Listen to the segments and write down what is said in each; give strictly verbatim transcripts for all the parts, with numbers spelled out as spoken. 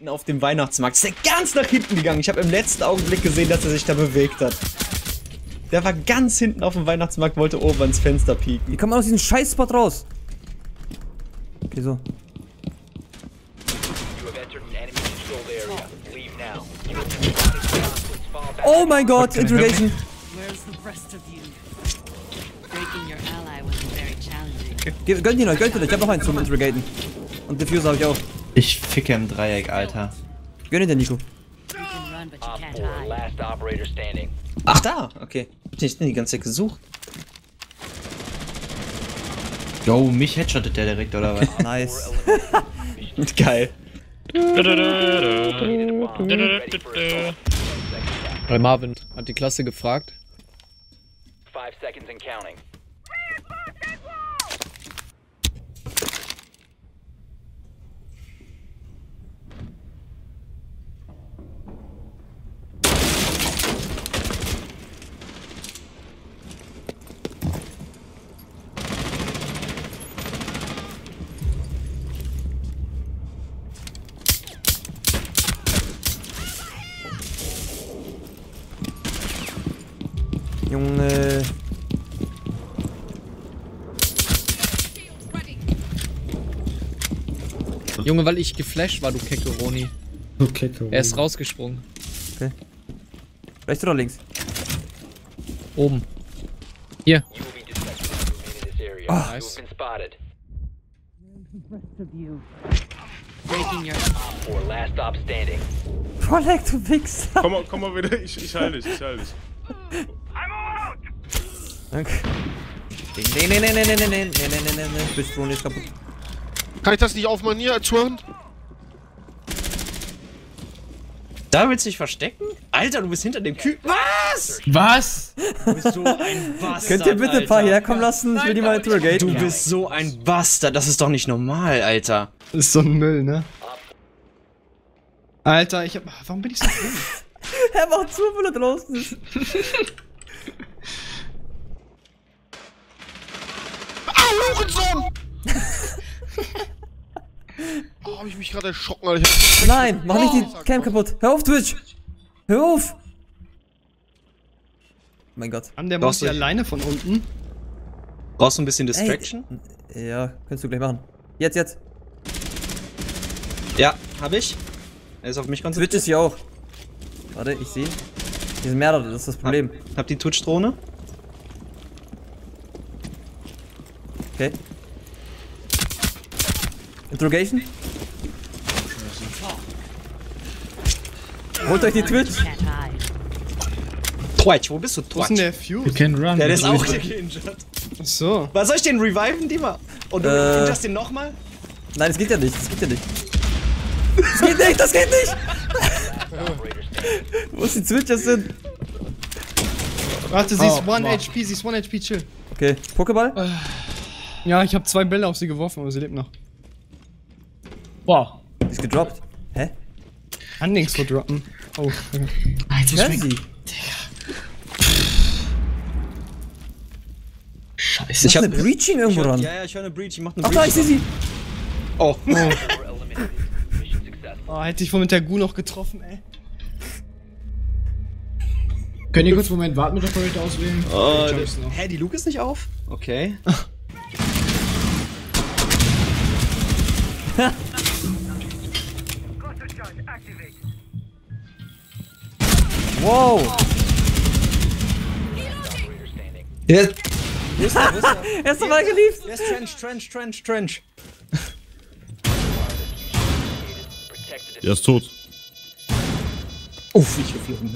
auf dem Weihnachtsmarkt. Ist der ganz nach hinten gegangen. Ich habe im letzten Augenblick gesehen, dass er sich da bewegt hat. Der war ganz hinten auf dem Weihnachtsmarkt, wollte oben ans Fenster pieken. Wie kommt man aus diesem Scheißspot raus? Okay, so. Oh mein Gott, Interrogation. Gönnt ihn euch, gönnt ihn euch. Ich hab noch einen zum Interrogaten. Und Diffuser hab ich auch. Ich ficke im Dreieck, Alter. Gönn ihn dir, Nico. Ach da, okay. Hab ich denn die ganze Zeit gesucht? Yo, mich headshottet der direkt, oder was? Nice. Geil. Weil Marvin hat die Klasse gefragt. Five seconds and counting. Junge. Junge, weil ich geflasht war, du Kekeroni. Okay, cool. Er ist rausgesprungen. Okay. Rechts oder links? Oben. Hier. Oh. Nice. Vorleg, du Wichser. Komm mal, komm mal wieder, ich, ich heile dich, ich heile dich. Danke. Nee, nee, nee, nee, nee, nee, nee, nee, nee, nee, nee, bist du nicht kaputt. Kann ich das nicht aufmachen hier als Schwörn? Da willst du dich verstecken? Alter, du bist hinter dem Kühl. Was? Was? Du bist so ein Bastard. Könnt ihr bitte ein paar Alter. herkommen lassen? Ich will die mal interrogaten. Du bist so ein Bastard. Das ist doch nicht normal, Alter. Das ist so ein Müll, ne? Alter, ich hab. Warum bin ich so dumm? Er macht zu, wenn er draußen ist. Au, Hurensohn! Oh, hab ich mich gerade erschrocken, Alter. Ich Nein, mach nicht die Cam kaputt. Hör auf, Twitch. Hör auf. Mein Gott. An der Brauchst Maus du- alleine von unten. Brauchst du ein bisschen Distraction? Ey, ja, kannst du gleich machen. Jetzt, jetzt. Ja, hab ich. Er ist auf mich konzentriert. Twitch ist hier auch. Warte, ich sehe. Hier sind mehrere, das ist das Problem. Hab, hab die Twitch-Drohne. Okay. Interrogation. Holt euch die Twitch. Twitch, wo bist du? Wo ist denn Twitch. der Fuse? You can run. Ja, der ist auch der geinjured. Achso. Was soll ich den reviven, Dima? Und du Äh. injurst den nochmal? Nein, das geht ja nicht, das geht ja nicht. Das geht nicht, das geht nicht! Wo ist die Twitches sind? Warte, sie ist Oh, one Mann. H P, sie ist one H P, chill. Okay, Pokéball? Ja, ich habe zwei Bälle auf sie geworfen, aber sie lebt noch. Boah. Die ist gedroppt. Hä? Kann nix verdroppen. Oh, okay. Alter, Hör ich sie. Scheiße. Ich hab eine Breaching irgendwo ran. Ja, ja, ich höre eine Breach. Ich mach eine Ach Breach. da, ich sehe sie. Oh. Oh, hätte ich wohl mit der Gu noch getroffen, ey. Könnt ihr kurz einen Moment warten mit Operator auswählen? Oh, Ich hab's noch. hä, die Luke ist nicht auf? Okay. Wow. Ja. Er ist doch mal geliebt. Yes, Trench, Trench, Trench, Trench. Er ist tot. Uff, ich geflogen.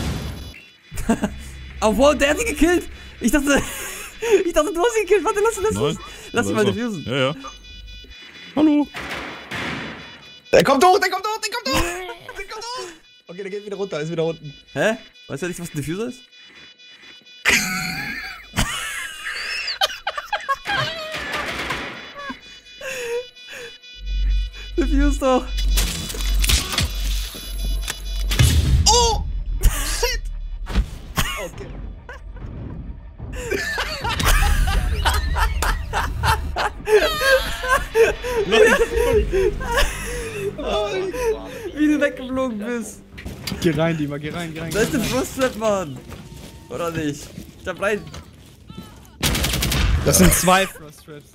Oh wow, der hat ihn gekillt. Ich dachte, ich dachte, du hast ihn gekillt. Warte, lass ihn, lass ihn. Nein. Lass ihn Da mal ist er. diffusen. Ja, ja. Hallo. Der kommt hoch, der kommt hoch, der kommt hoch. Der kommt hoch. Okay, der geht wieder runter, ist wieder unten. Hä? Weißt du nicht, was ein Diffuser ist? Diffuse doch. Oh! Shit! Okay. weggeflogen bist. Geh rein, Dima, geh rein, geh rein. Da ist der Frosttrap, Mann. Oder nicht? Ich hab rein. Das sind zwei Frost Traps.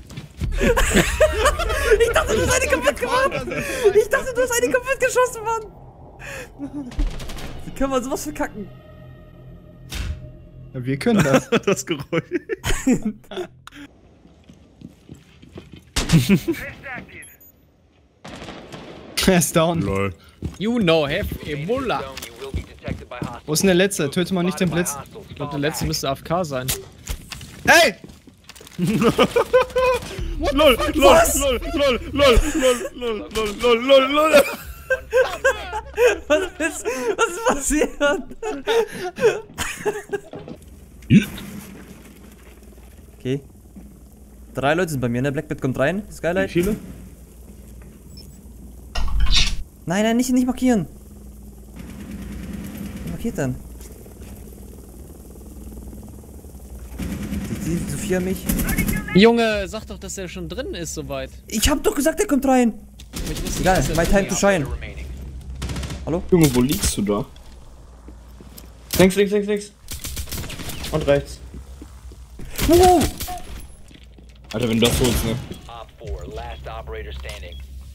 Ich dachte, du hast eine kaputt gemacht. Ich dachte, du hast eine kaputt geschossen, Mann. Wie kann man sowas verkacken? Ja, wir können das. Das Geräusch. Er ist down. Lol. You know, have Ebola. Zone, you will be detected by hostiles. Wo ist denn der letzte? Töte mal nicht den Blitz. Ich glaube, der letzte müsste A F K sein. Hey! Lol, lol, lol, lol, lol, lol, lol, lol, lol, lol, lol. Was ist, was ist passiert? Okay. Drei Leute sind bei mir, ne? Blackbird kommt rein. Skylight. Wie viele? Nein, nein, nicht, nicht markieren. Wer markiert dann? Die, die Sophia mich. Junge, sag doch, dass er schon drin ist, soweit. Ich hab doch gesagt, er kommt rein. Ich wusste Egal, nicht, dass er my drin time to ist. shine. Remaining. Junge, wo liegst du da? Links, links, links, links. Und rechts. Wow. Alter, wenn du das holst, ne? Op four, last operator standing.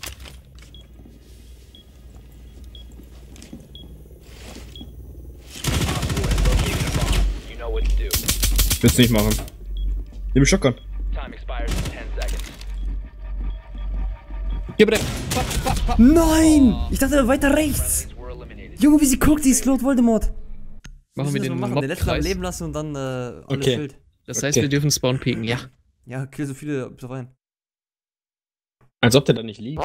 Op four has located a bomb. You know what to do. Willst du nicht machen. Nimm Shotgun. Time expires in ten seconds. Gib mir den. Nein! Ich dachte, weiter rechts. Friendlies were eliminated. Junge, wie sie guckt, die ist Lord Voldemort. Machen wir Müssen den das mal machen. Den letzten am Mobkreis. Leben lassen und dann äh, alles Okay. wild. Das heißt, Okay. wir dürfen Spawn pieken, ja. Ja, kill so viele so rein. Als ob der da nicht liegt.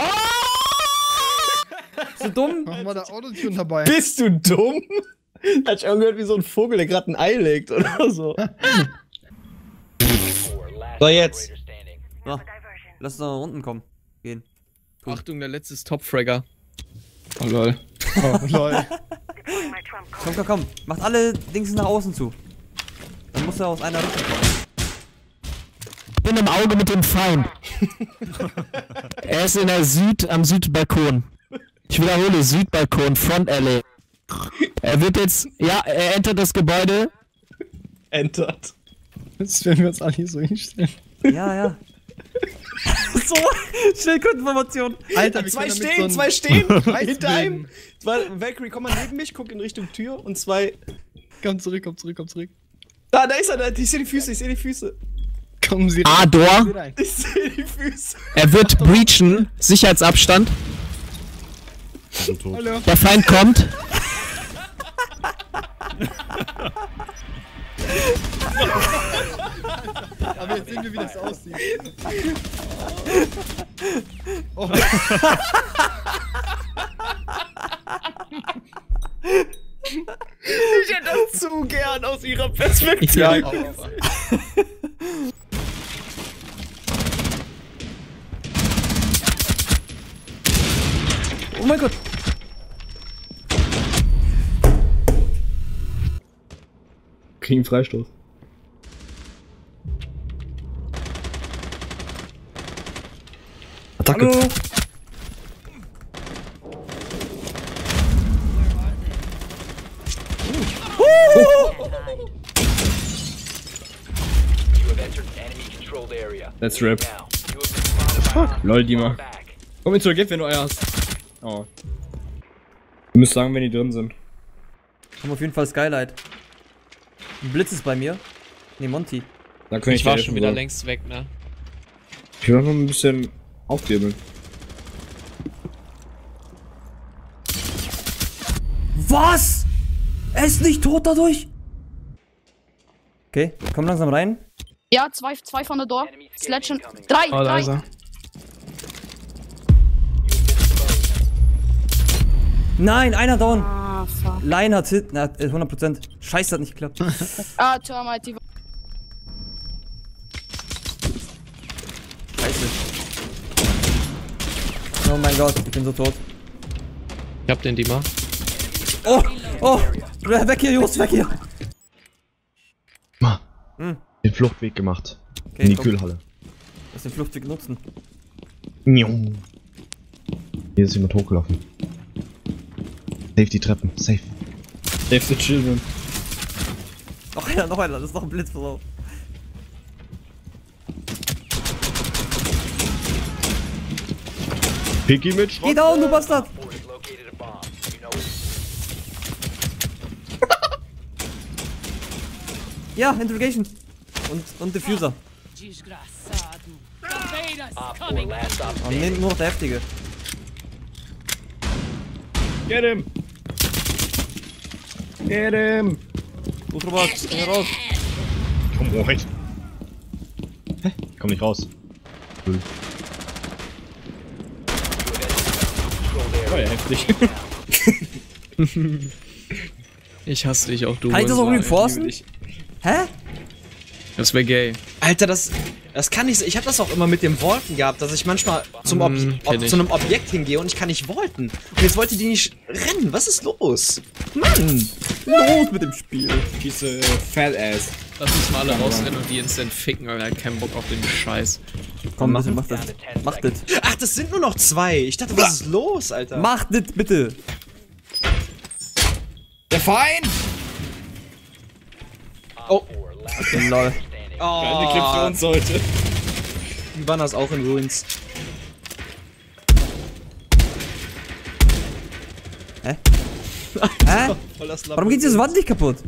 So dumm? Mach mal da Autotune dabei. Bist du dumm? Hat ich angehört wie so ein Vogel, der gerade ein Ei legt oder so. Four, last So, jetzt. operator standing. Ja. Lass uns nach unten kommen. Gehen. Achtung, der letzte ist Top-Fragger. Oh lol. Oh, lol. Komm, komm, komm. Macht alle Dings nach außen zu. Dann muss er aus einer Richtung kommen. bin im Auge mit dem Feind. Er ist in der Süd, am Südbalkon. Ich wiederhole, Südbalkon, Front Alley. Er wird jetzt, ja, er entert das Gebäude. Entert. Jetzt werden wir uns alle hier so hinstellen. Ja, ja. So, Schildkröteninformation. Alter, wir Zwei können damit stehen, so ein zwei stehen. Kreis Hinter einem. bilden. Zwei, Valkyrie, komm mal neben mich, guck in Richtung Tür und zwei. Komm zurück, komm zurück, komm zurück. Da, da ist er, da. Ich sehe die Füße, ich sehe die Füße. Kommen Sie rein. A-Door. rein. Ich sehe die Füße. Er wird breachen. Sicherheitsabstand. So tot. Hallo. Der Feind kommt. Aber jetzt sehen wir, wie das aussieht. Oh. Ich hätte das zu gern aus ihrer Perspektive. Ja, Oh mein Gott. Kriegen Freistoß. Attacke. Hallo. You have entered an enemy-controlled area. Let's rip. Now, you have been spotted by hostiles. Lol, Dima. Back. Komm jetzt zurück, wenn du Eier hast. Oh. Du müsst sagen, wenn die drin sind. Haben auf jeden Fall Skylight. Ein Blitz ist bei mir. Ne, Monty. Da kann ich, ich war dir schon helfen, wieder so. längst weg, ne? Ich will noch ein bisschen aufwirbeln. Was? Er ist nicht tot dadurch? Okay, komm langsam rein. Ja, zwei, zwei von der Door. Sledge und drei, Oh, da drei. ist er. Nein, einer down. Ah, fuck. Line hat Hit, na, äh, hundert Prozent. Scheiße, hat nicht geklappt. Ah, Termite. die- Scheiße. Oh mein Gott, ich bin so tot. Ich hab den Dima. Oh, oh, weg hier, Jungs, weg hier. Den Fluchtweg gemacht. Okay, In die komm, Kühlhalle. lass den Fluchtweg nutzen. Hier ist jemand hochgelaufen. Safe die Treppen, safe. Save the children. Noch einer, noch einer, das ist noch ein Blitz, pass auf. Piggy mit Schrott. Geh down, du Bastard! Four has located a bomb. You know it. Ja, Interrogation. Und, und Diffuser. Op four last stop Oh, nee, nur noch der Heftige. Get him! Get him! Gut, Robert, geh raus. Komm rein. Hä? Komm nicht raus. Control the Oh area. ja, heftig. Ich hasse dich auch, du. Kann ich das auch reinforcen? Hä? Das wäre gay. Alter, das, das kann ich. Ich habe das auch immer mit dem Vaulten gehabt, dass ich manchmal zum Ob Mm, ob, kenn ich. zu einem Objekt hingehe und ich kann nicht vaulten. Und jetzt wollte die nicht rennen. Was ist los? Mann! Los mit dem Spiel. Diese Fat Ass. Lass uns mal alle rausrennen und die instant ficken, Alter. Kein Bock auf den Scheiß. Komm, Machen. bitte, mach das. Mach das. Ach, das sind nur noch zwei. Ich dachte, was ist los, Alter? Mach das bitte. Der Feind! Oh. Four last Okay, lol. standing. Oh. Clip für uns heute. Die waren das auch in Ruins. Hä? Hä? Warum geht diese Wand nicht kaputt?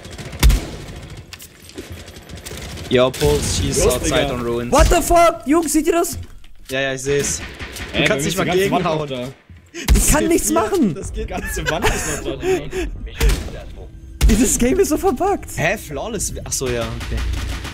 Yo, Pulse, she's Los, outside Digga. on Ruins. What the fuck? Jungs, seht ihr das? Ja, ja, ich seh's. Ey, kannst wir nicht mal müssen die ganze gegenhauen. Wand noch da. Ich kann nichts machen. Das Die geht. ganze Wand ist noch da. Digga. Mission successful. Dieses Game ist so verbuggt. Hä, flawless? Achso, ja, okay.